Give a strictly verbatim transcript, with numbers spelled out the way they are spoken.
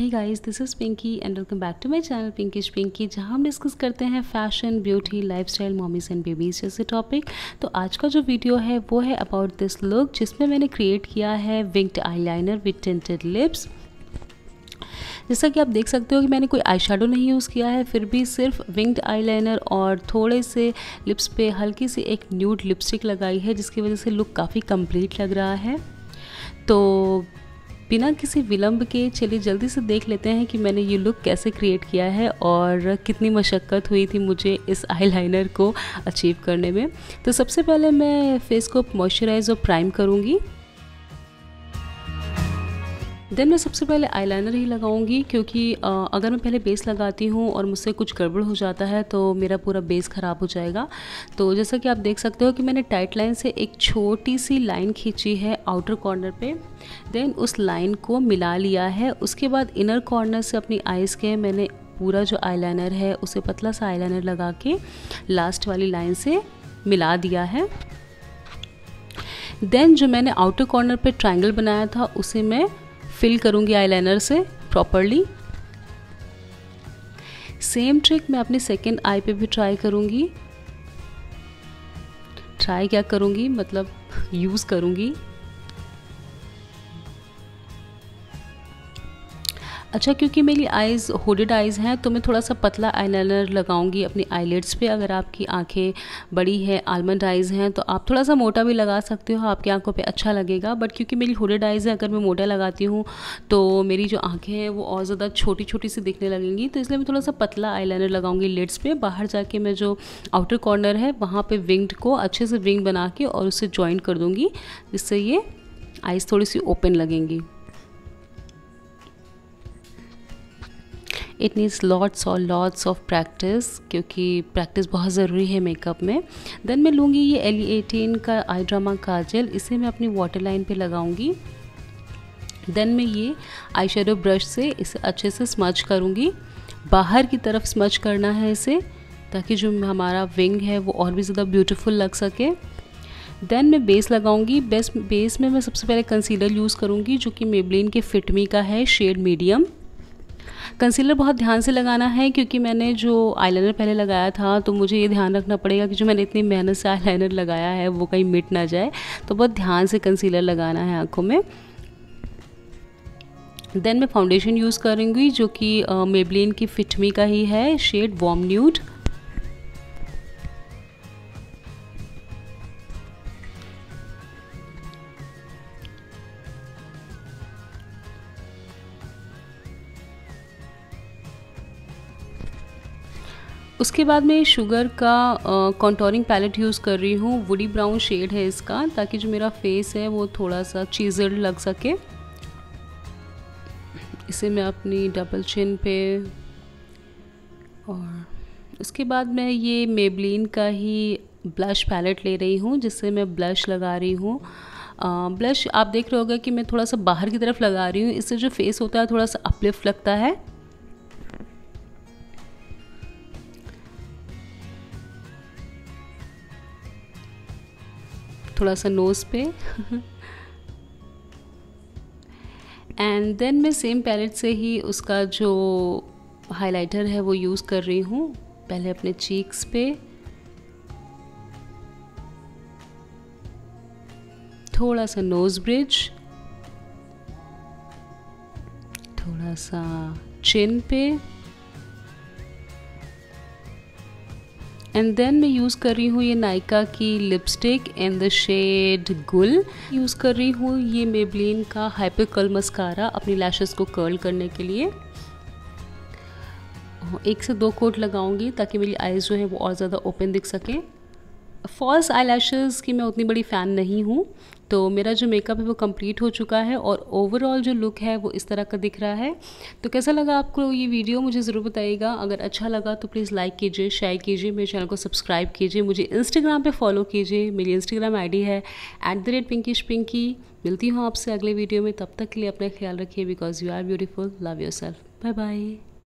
Hey guys, this is Pinki and welcome back to my channel pinkish Pinki, जहां हम discuss करते हैं fashion, beauty, lifestyle, mommies and babies जैसे topic. तो आज का जो वीडियो है वो है अबाउट दिस लुक, जिसमें मैंने क्रिएट किया है winged eyeliner with tinted lips. जैसा कि आप देख सकते हो कि मैंने कोई आई शेडो नहीं यूज़ किया है, फिर भी सिर्फ विंग्ड आईलाइनर और थोड़े से लिप्स पे हल्की सी एक न्यूड लिपस्टिक लगाई है, जिसकी वजह से लुक काफ़ी कंप्लीट लग रहा है। तो बिना किसी विलंब के चलिए जल्दी से देख लेते हैं कि मैंने ये लुक कैसे क्रिएट किया है और कितनी मशक्क़त हुई थी मुझे इस आईलाइनर को अचीव करने में। तो सबसे पहले मैं फेस को मॉइस्चराइज और प्राइम करूँगी। देन मैं सबसे पहले आईलाइनर ही लगाऊंगी, क्योंकि आ, अगर मैं पहले बेस लगाती हूँ और मुझसे कुछ गड़बड़ हो जाता है तो मेरा पूरा बेस ख़राब हो जाएगा। तो जैसा कि आप देख सकते हो कि मैंने टाइट लाइन से एक छोटी सी लाइन खींची है आउटर कॉर्नर पे, देन उस लाइन को मिला लिया है। उसके बाद इनर कॉर्नर से अपनी आइज़ के मैंने पूरा जो आईलाइनर है उसे पतला सा आईलाइनर लगा के लास्ट वाली लाइन से मिला दिया है। देन जो मैंने आउटर कॉर्नर पे ट्रायंगल बनाया था उसे मैं फिल करूंगी आईलाइनर से प्रॉपरली। सेम ट्रिक मैं अपनी सेकेंड आई पे भी ट्राई करूंगी। ट्राई क्या करूंगी मतलब यूज़ करूंगी। अच्छा, क्योंकि मेरी आइज़ होडेड आइज़ हैं तो मैं थोड़ा सा पतला आईलाइनर लगाऊंगी अपनी आईलिड्स पे। अगर आपकी आंखें बड़ी हैं, आलमंड आइज़ हैं, तो आप थोड़ा सा मोटा भी लगा सकते हो, आपकी आंखों पे अच्छा लगेगा। बट क्योंकि मेरी होडेड आइज़ है, अगर मैं मोटा लगाती हूँ तो मेरी जो आंखें हैं वो और ज़्यादा छोटी छोटी सी दिखने लगेंगी। तो इसलिए मैं थोड़ा सा पतला आईलाइनर लगाऊंगी लिड्स पे। बाहर जाके मैं जो आउटर कॉर्नर है वहाँ पर विंग्ड को अच्छे से विंग बना के और उससे जॉइन कर दूँगी, जिससे ये आइज़ थोड़ी सी ओपन लगेंगी। इट नीड्स लॉट्स और लॉट्स ऑफ प्रैक्टिस, क्योंकि प्रैक्टिस बहुत ज़रूरी है मेकअप में। देन मैं लूँगी ये एल ई एटीन का आई ड्रामा काजल, इसे मैं अपनी वाटर लाइन पे लगाऊंगी। देन मैं ये आई शेडो ब्रश से इसे अच्छे से स्मच करूँगी। बाहर की तरफ स्मच करना है इसे, ताकि जो हमारा विंग है वो और भी ज़्यादा ब्यूटीफुल लग सके। देन मैं बेस लगाऊंगी। बेस बेस में मैं सबसे पहले कंसीलर यूज़ करूँगी, जो कि मेबलिन के फिट मी का है, शेड मीडियम। कंसीलर बहुत ध्यान से लगाना है, क्योंकि मैंने जो आईलाइनर पहले लगाया था तो मुझे ये ध्यान रखना पड़ेगा कि जो मैंने इतनी मेहनत से आईलाइनर लगाया है वो कहीं मिट ना जाए। तो बहुत ध्यान से कंसीलर लगाना है आँखों में। देन मैं फाउंडेशन यूज़ करूँगी, जो कि मेबलिन की फिट मी का ही है, शेड वार्म न्यूड। उसके बाद मैं शुगर का कॉन्टोरिंग पैलेट यूज़ कर रही हूँ। वुडी ब्राउन शेड है इसका, ताकि जो मेरा फेस है वो थोड़ा सा चीज़र्ड लग सके। इसे मैं अपनी डबल चिन पे, और उसके बाद मैं ये मेबलिन का ही ब्लश पैलेट ले रही हूँ, जिससे मैं ब्लश लगा रही हूँ। ब्लश आप देख रहे होगा कि मैं थोड़ा सा बाहर की तरफ लगा रही हूँ, इससे जो फेस होता है थोड़ा सा अपलिफ्ट लगता है। थोड़ा सा नोज़ पे एंड देन मैं सेम पैलेट से ही उसका जो हाइलाइटर है वो यूज़ कर रही हूँ। पहले अपने चीक्स पे, थोड़ा सा नोज़ ब्रिज, थोड़ा सा चिन पे, एंड देन मैं यूज़ कर रही हूँ ये नायका की lipstick in the shade Gul. Use कर रही हूँ ये मेबलिन का हाइपर कर्ल मस्कारा अपनी लैशेस को कर्ल करने के लिए। एक से दो कोट लगाऊंगी ताकि मेरी आईज़ जो है वो और ज़्यादा ओपन दिख सके। फॉल्स आई लैशेज़ की मैं उतनी बड़ी फ़ैन नहीं हूँ। तो मेरा जो मेकअप है वो कंप्लीट हो चुका है और ओवरऑल जो लुक है वो इस तरह का दिख रहा है। तो कैसा लगा आपको ये वीडियो मुझे ज़रूर बताइएगा। अगर अच्छा लगा तो प्लीज़ लाइक कीजिए, शेयर कीजिए, मेरे चैनल को सब्सक्राइब कीजिए, मुझे इंस्टाग्राम पे फॉलो कीजिए। मेरी इंस्टाग्राम आईडी है at the rate pinkish Pinki. मिलती हूँ आपसे अगले वीडियो में, तब तक के लिए अपना ख्याल रखिए, because you are beautiful. Love yourself. Bye bye.